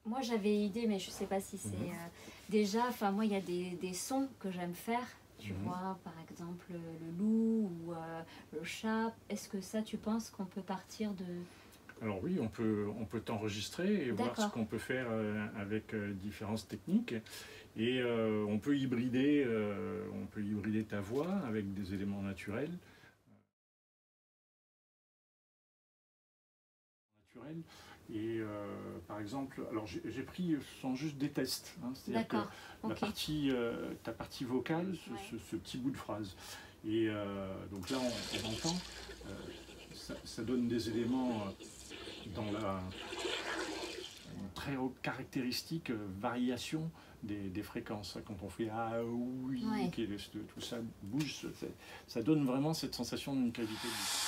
Moi j'avais idée, mais je sais pas si c'est déjà. Enfin moi il y a des sons que j'aime faire. Tu vois, par exemple le loup ou le chat. Est-ce que ça, tu penses qu'on peut partir de... Alors oui, on peut t'enregistrer et voir ce qu'on peut faire avec différentes techniques. Et on peut hybrider ta voix avec des éléments naturels. Et par exemple, alors j'ai pris, ce sont juste des tests, hein, c'est-à-dire que ta partie vocale, ce petit bout de phrase. Et donc là, on entend, ça donne des éléments dans une très haute caractéristique variation des fréquences. Quand on fait ah oui, tout ça bouge, ça donne vraiment cette sensation d'une qualité de vie.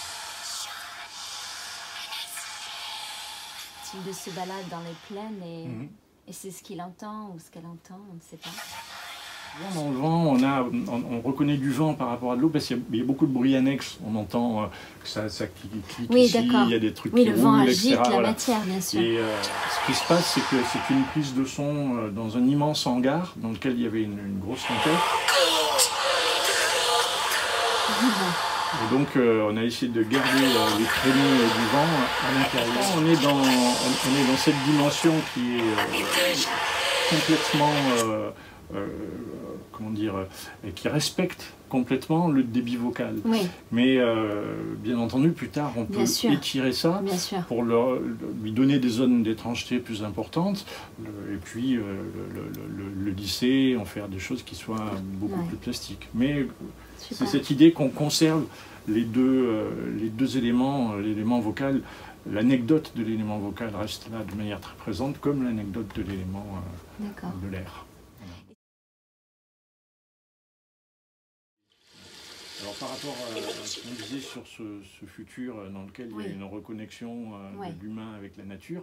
De se balade dans les plaines et c'est ce qu'il entend ou ce qu'elle entend, on ne sait pas. Dans le vent, on reconnaît du vent par rapport à de l'eau parce qu'il y a beaucoup de bruit annexe. On entend que ça clique ici, il y a des trucs qui le vent roulent, agite etc. la matière, bien sûr. Et ce qui se passe, c'est que c'est une prise de son dans un immense hangar dans lequel il y avait une grosse tempête. Et donc on a essayé de garder les traînées du vent à l'intérieur. On est dans cette dimension qui est complètement, comment dire, qui respecte complètement le débit vocal. Mais bien entendu, plus tard, on peut étirer ça pour lui donner des zones d'étrangeté plus importantes et puis le lisser, en faire des choses qui soient beaucoup plus plastiques. Mais c'est cette idée qu'on conserve les deux éléments, l'élément vocal. L'anecdote de l'élément vocal reste là de manière très présente, comme l'anecdote de l'élément de l'air. Alors par rapport à ce qu'on disait sur ce futur dans lequel il y a une reconnexion de l'humain avec la nature,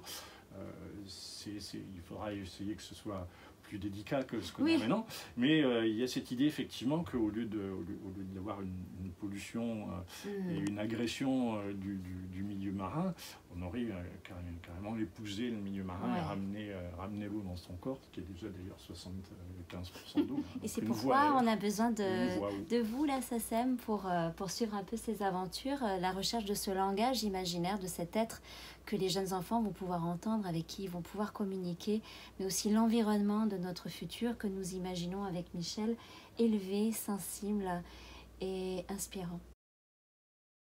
il faudra essayer que ce soit plus délicat que ce qu'on a maintenant, mais il y a cette idée effectivement qu'au lieu d'avoir une pollution et une agression du milieu marin, on aurait carrément épousé le milieu marin et ramené l'eau dans son corps, qui est déjà d'ailleurs 75% d'eau. Et c'est pourquoi on a besoin de vous, la SACEM, pour poursuivre un peu ces aventures, la recherche de ce langage imaginaire, de cet être que les jeunes enfants vont pouvoir entendre, avec qui ils vont pouvoir communiquer, mais aussi l'environnement de notre futur que nous imaginons avec Michel, élevé, sensible et inspirant.